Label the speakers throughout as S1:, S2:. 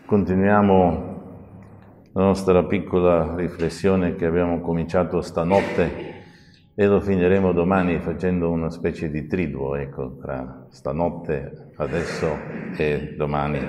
S1: Continuiamo la nostra piccola riflessione che abbiamo cominciato stanotte e lo finiremo domani facendo una specie di triduo, ecco, tra stanotte, adesso e domani.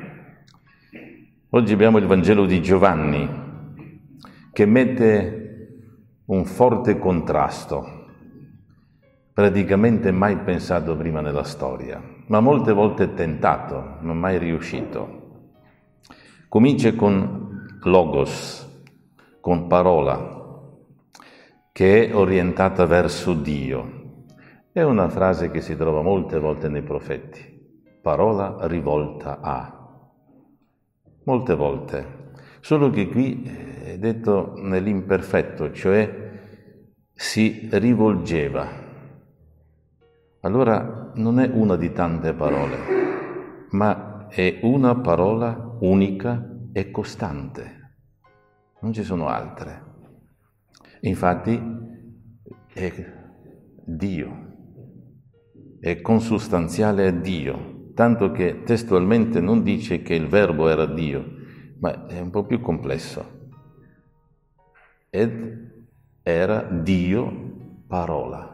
S1: Oggi abbiamo il Vangelo di Giovanni che mette un forte contrasto, praticamente mai pensato prima nella storia, ma molte volte tentato, ma mai riuscito. Comincia con logos, con parola, che è orientata verso Dio. È una frase che si trova molte volte nei profeti. Parola rivolta a. Molte volte. Solo che qui è detto nell'imperfetto, cioè si rivolgeva. Allora non è una di tante parole, ma è una parola unica e costante. Non ci sono altre. Infatti è Dio, è consustanziale a Dio, tanto che testualmente non dice che il verbo era Dio, ma è un po' più complesso. Ed era Dio parola.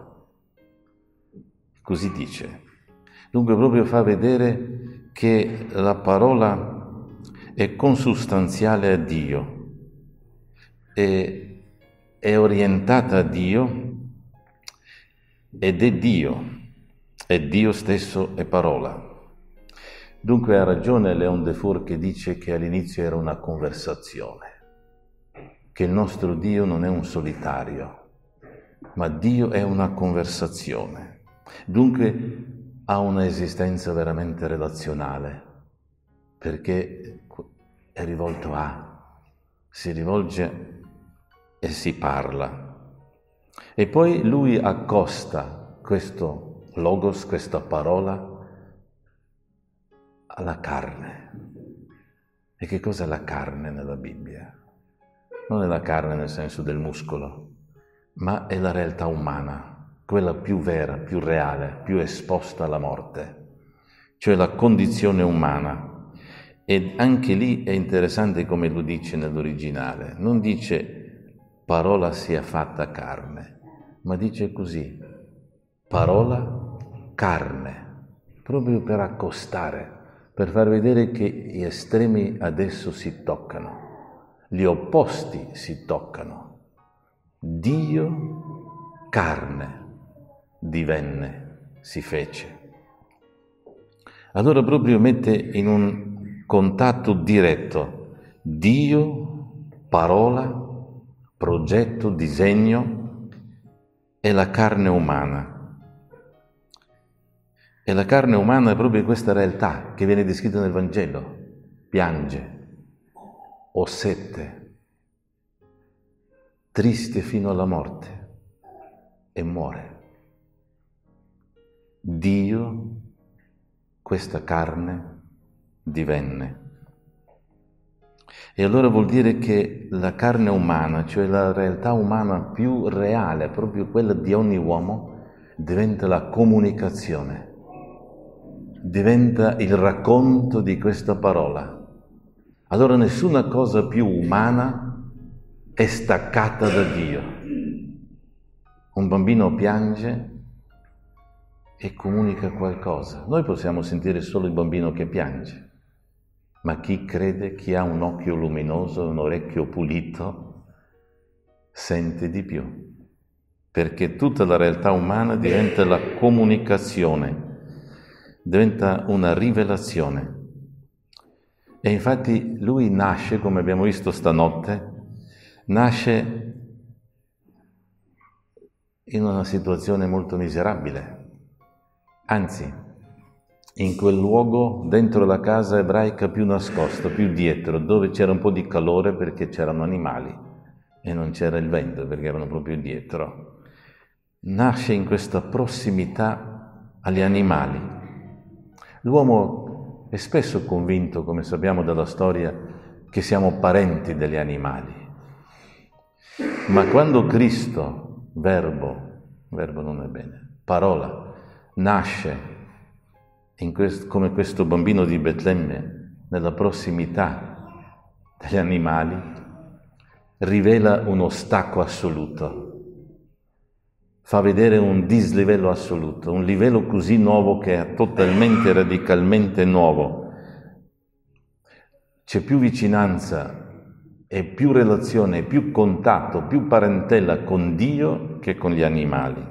S1: Così dice. Dunque proprio fa vedere che la parola è consustanziale a Dio, è orientata a Dio ed è Dio stesso è parola. Dunque ha ragione Léon Defour che dice che all'inizio era una conversazione, che il nostro Dio non è un solitario, ma Dio è una conversazione. Dunque ha una esistenza veramente relazionale, perché è rivolto a, si rivolge e si parla. E poi lui accosta questo logos, questa parola, alla carne. E che cos'è la carne nella Bibbia? Non è la carne nel senso del muscolo, ma è la realtà umana, quella più vera, più reale, più esposta alla morte, cioè la condizione umana. E anche lì è interessante come lo dice nell'originale. Non dice parola sia fatta carne, ma dice così, parola carne, proprio per accostare, per far vedere che gli estremi adesso si toccano, gli opposti si toccano. Dio carne divenne, si fece. Allora proprio mette in un contatto diretto Dio, parola, progetto, disegno e la carne umana. E la carne umana è proprio questa realtà che viene descritta nel Vangelo. Piange, o sete, triste fino alla morte e muore. Dio, questa carne, divenne. E allora vuol dire che la carne umana, cioè la realtà umana più reale, proprio quella di ogni uomo, diventa la comunicazione, diventa il racconto di questa parola. Allora nessuna cosa più umana è staccata da Dio. Un bambino piange e comunica qualcosa. Noi possiamo sentire solo il bambino che piange, ma chi crede, chi ha un occhio luminoso, un orecchio pulito, sente di più, perché tutta la realtà umana diventa la comunicazione, diventa una rivelazione. E infatti lui nasce, come abbiamo visto stanotte, nasce in una situazione molto miserabile. Anzi, in quel luogo, dentro la casa ebraica più nascosta, più dietro, dove c'era un po' di calore perché c'erano animali e non c'era il vento perché erano proprio dietro. Nasce in questa prossimità agli animali. L'uomo è spesso convinto, come sappiamo dalla storia, che siamo parenti degli animali. Ma quando Cristo, verbo non è bene, parola, nasce come questo bambino di Betlemme nella prossimità degli animali, rivela uno stacco assoluto, fa vedere un dislivello assoluto, un livello così nuovo che è totalmente, radicalmente nuovo. C'è più vicinanza e più relazione, più contatto, più parentela con Dio che con gli animali.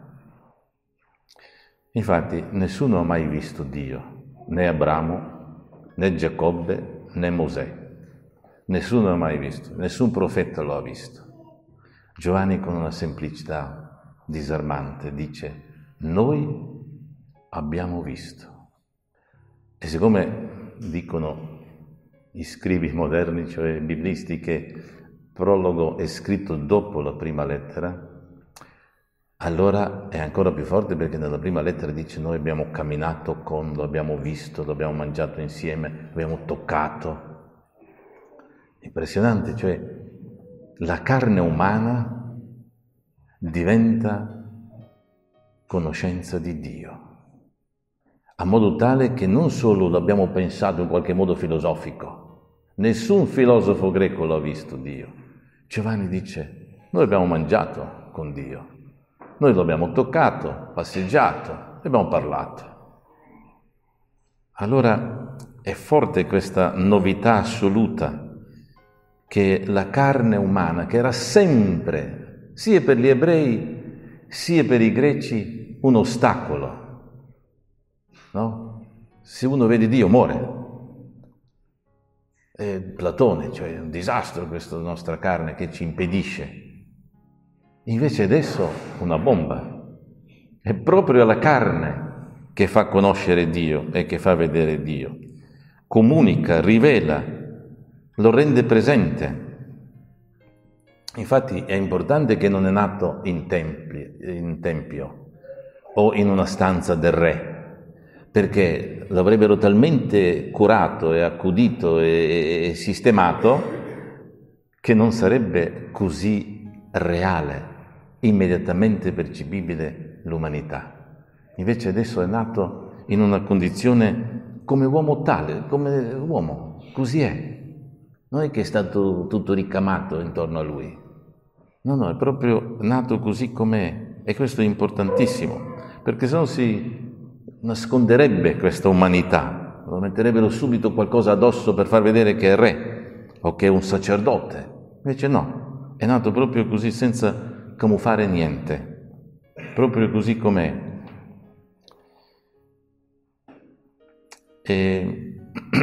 S1: Infatti nessuno ha mai visto Dio, né Abramo, né Giacobbe, né Mosè. Nessuno l'ha mai visto, nessun profeta lo ha visto. Giovanni, con una semplicità disarmante, dice: noi abbiamo visto. E siccome dicono gli scribi moderni, cioè biblisti, che il prologo è scritto dopo la prima lettera, allora è ancora più forte, perché nella prima lettera dice: noi abbiamo camminato con, lo abbiamo visto, lo abbiamo mangiato insieme, lo abbiamo toccato. Impressionante, cioè la carne umana diventa conoscenza di Dio, a modo tale che non solo l'abbiamo pensato in qualche modo filosofico, nessun filosofo greco l'ha visto Dio. Giovanni dice: noi abbiamo mangiato con Dio, noi lo abbiamo toccato, passeggiato, abbiamo parlato. Allora è forte questa novità assoluta, che la carne umana, che era sempre, sia per gli ebrei sia per i greci, un ostacolo, no? Se uno vede Dio muore. È Platone, cioè è un disastro questa nostra carne che ci impedisce. Invece adesso una bomba. È proprio la carne che fa conoscere Dio e che fa vedere Dio. Comunica, rivela, lo rende presente. Infatti è importante che non è nato in tempio o in una stanza del re, perché l'avrebbero talmente curato e accudito e sistemato che non sarebbe così reale, immediatamente percepibile l'umanità. Invece adesso è nato in una condizione come uomo tale, come uomo, così è. Non è che è stato tutto ricamato intorno a lui. No, è proprio nato così com'è. E questo è importantissimo, perché sennò si nasconderebbe questa umanità, lo metterebbero subito qualcosa addosso per far vedere che è re o che è un sacerdote. Invece no, è nato proprio così, senza camuffare niente, proprio così com'è. E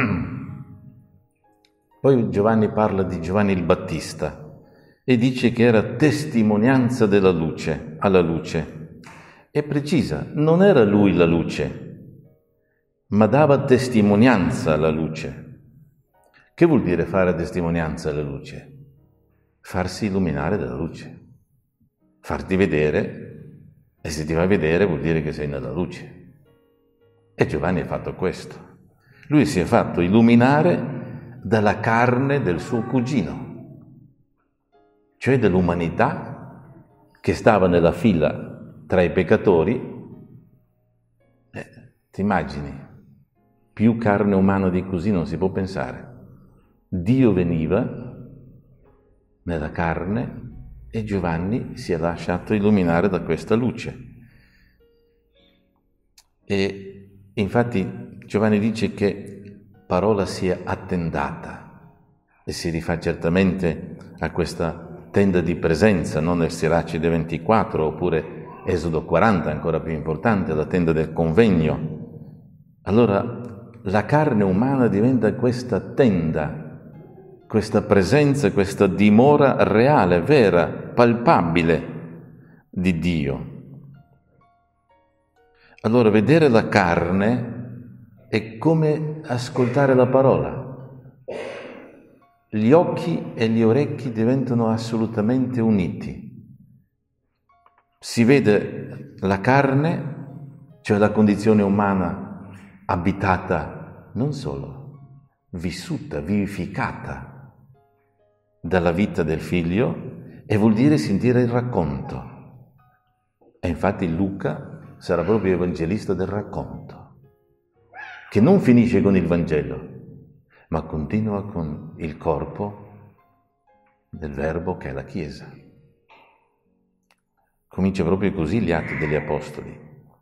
S1: poi Giovanni parla di Giovanni il Battista e dice che era testimonianza della luce, alla luce. È precisa, non era lui la luce, ma dava testimonianza alla luce. Che vuol dire fare testimonianza alla luce? Farsi illuminare dalla luce, farti vedere, e se ti fa vedere vuol dire che sei nella luce. E Giovanni ha fatto questo. Lui si è fatto illuminare dalla carne del suo cugino, cioè dell'umanità che stava nella fila tra i peccatori. Ti immagini? Più carne umana di così non si può pensare. Dio veniva nella carne e Giovanni si è lasciato illuminare da questa luce. E infatti Giovanni dice che parola sia attendata, e si rifà certamente a questa tenda di presenza, non nel Siracide 24, oppure Esodo 40, ancora più importante, la tenda del convegno. Allora la carne umana diventa questa tenda, questa presenza, questa dimora reale, vera, palpabile di Dio. Allora vedere la carne è come ascoltare la parola. Gli occhi e gli orecchi diventano assolutamente uniti. Si vede la carne, cioè la condizione umana abitata, non solo, vissuta, vivificata dalla vita del Figlio, e vuol dire sentire il racconto. E infatti Luca sarà proprio evangelista del racconto, che non finisce con il Vangelo, ma continua con il corpo del Verbo che è la Chiesa. Comincia proprio così gli Atti degli Apostoli.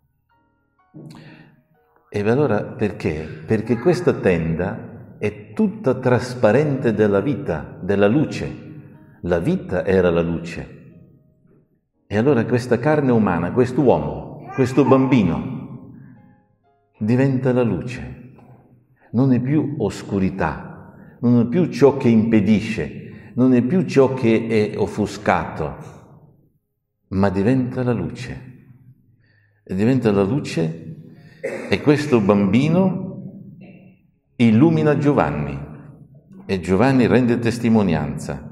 S1: E allora perché? Perché questa tenda è tutta trasparente della vita, della luce. La vita era la luce. E allora questa carne umana, quest'uomo, questo bambino, diventa la luce. Non è più oscurità, non è più ciò che impedisce, non è più ciò che è offuscato, ma diventa la luce. E diventa la luce e questo bambino illumina Giovanni e Giovanni rende testimonianza.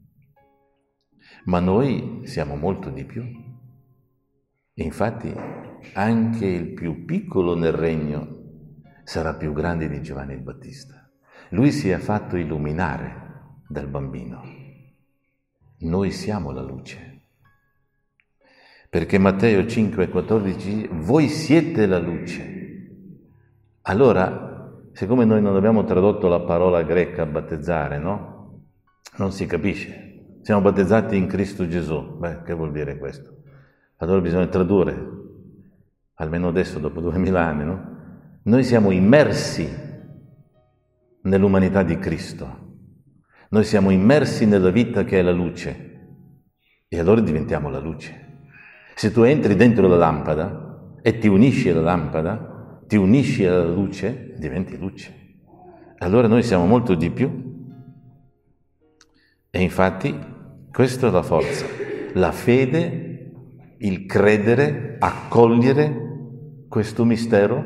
S1: Ma noi siamo molto di più. Infatti anche il più piccolo nel regno sarà più grande di Giovanni il Battista. Lui si è fatto illuminare dal bambino. Noi siamo la luce. Perché Matteo 5,14 voi siete la luce. Allora, siccome noi non abbiamo tradotto la parola greca battezzare, no? Non si capisce. Siamo battezzati in Cristo Gesù. Beh, che vuol dire questo? Allora bisogna tradurre, almeno adesso, dopo 2000 anni, no? Noi siamo immersi nell'umanità di Cristo. Noi siamo immersi nella vita che è la luce. E allora diventiamo la luce. Se tu entri dentro la lampada e ti unisci alla lampada, ti unisci alla luce, diventi luce. Allora noi siamo molto di più. E infatti questa è la forza, la fede, il credere, accogliere questo mistero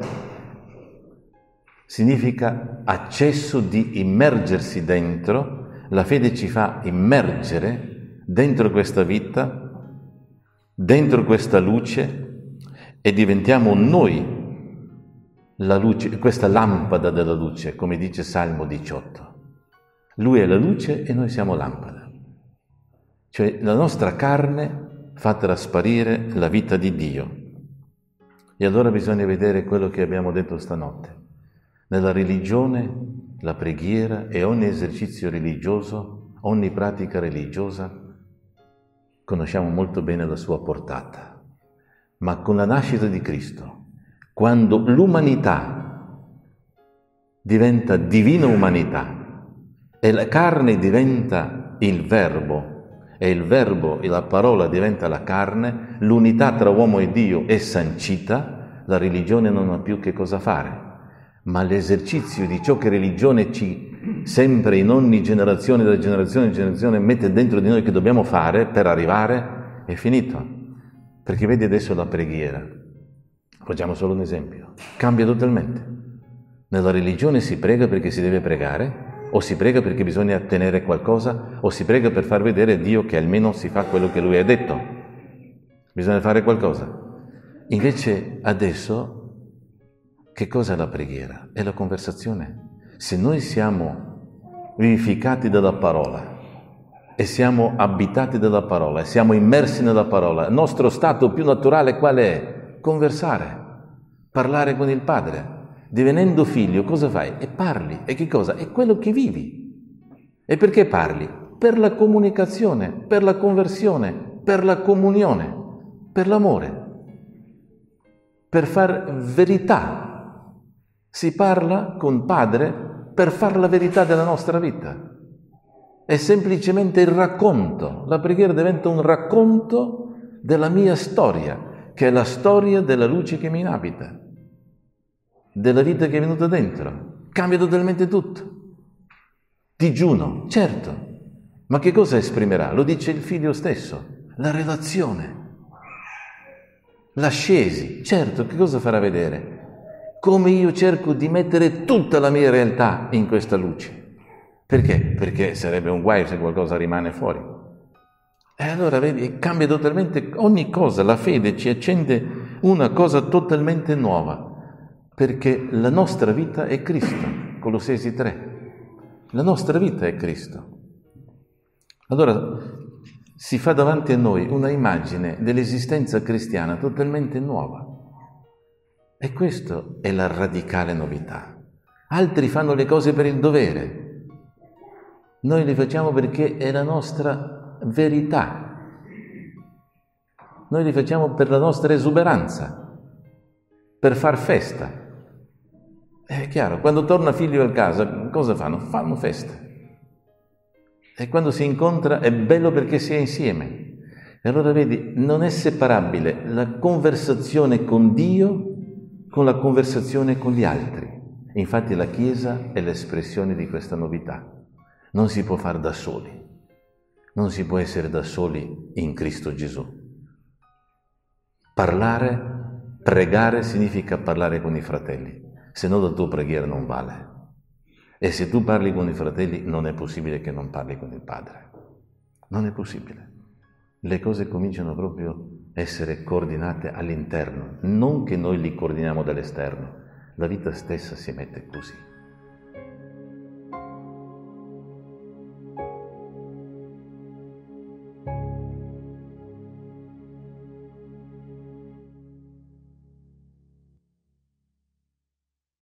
S1: significa accesso di immergersi dentro. La fede ci fa immergere dentro questa vita, dentro questa luce e diventiamo noi la luce, questa lampada della luce, come dice Salmo 18. Lui è la luce e noi siamo lampada. Cioè la nostra carne fa trasparire la vita di Dio. E allora bisogna vedere quello che abbiamo detto stanotte. Nella religione, la preghiera e ogni esercizio religioso, ogni pratica religiosa, conosciamo molto bene la sua portata. Ma con la nascita di Cristo, quando l'umanità diventa divina umanità, e la carne diventa il Verbo, e il Verbo e la parola diventa la carne, l'unità tra uomo e Dio è sancita, la religione non ha più che cosa fare. Ma l'esercizio di ciò che religione ci sempre in ogni generazione, da generazione in generazione, mette dentro di noi che dobbiamo fare per arrivare, è finito. Perché vedi adesso la preghiera, facciamo solo un esempio, cambia totalmente. Nella religione si prega perché si deve pregare, o si prega perché bisogna ottenere qualcosa, o si prega per far vedere a Dio che almeno si fa quello che Lui ha detto. Bisogna fare qualcosa. Invece adesso, che cosa è la preghiera? È la conversazione. Se noi siamo vivificati dalla parola e siamo abitati dalla parola e siamo immersi nella parola, il nostro stato più naturale qual è? Conversare, parlare con il Padre. Divenendo figlio, cosa fai? E parli. E che cosa? È quello che vivi. E perché parli? Per la comunicazione, per la conversione, per la comunione, per l'amore, per far verità. Si parla con Padre per far la verità della nostra vita. È semplicemente il racconto. La preghiera diventa un racconto della mia storia, che è la storia della luce che mi abita, della vita che è venuta dentro. Cambia totalmente tutto. Digiuno, certo, ma che cosa esprimerà? Lo dice il Figlio stesso, la relazione. L'ascesi, certo, che cosa farà vedere? Come io cerco di mettere tutta la mia realtà in questa luce. Perché? Perché sarebbe un guaio se qualcosa rimane fuori. E allora vedi, cambia totalmente ogni cosa. La fede ci accende una cosa totalmente nuova. Perché la nostra vita è Cristo, Colossesi 3. La nostra vita è Cristo. Allora si fa davanti a noi una immagine dell'esistenza cristiana totalmente nuova. E questa è la radicale novità. Altri fanno le cose per il dovere. Noi le facciamo perché è la nostra verità. Noi le facciamo per la nostra esuberanza, per far festa. È chiaro, quando torna figlio a casa, cosa fanno? Fanno festa. E quando si incontra è bello perché si è insieme. E allora vedi, non è separabile la conversazione con Dio con la conversazione con gli altri. Infatti la Chiesa è l'espressione di questa novità. Non si può fare da soli. Non si può essere da soli in Cristo Gesù. Parlare, pregare significa parlare con i fratelli, se no la tua preghiera non vale. E se tu parli con i fratelli non è possibile che non parli con il Padre. Non è possibile. Le cose cominciano proprio a essere coordinate all'interno, non che noi li coordiniamo dall'esterno. La vita stessa si mette così.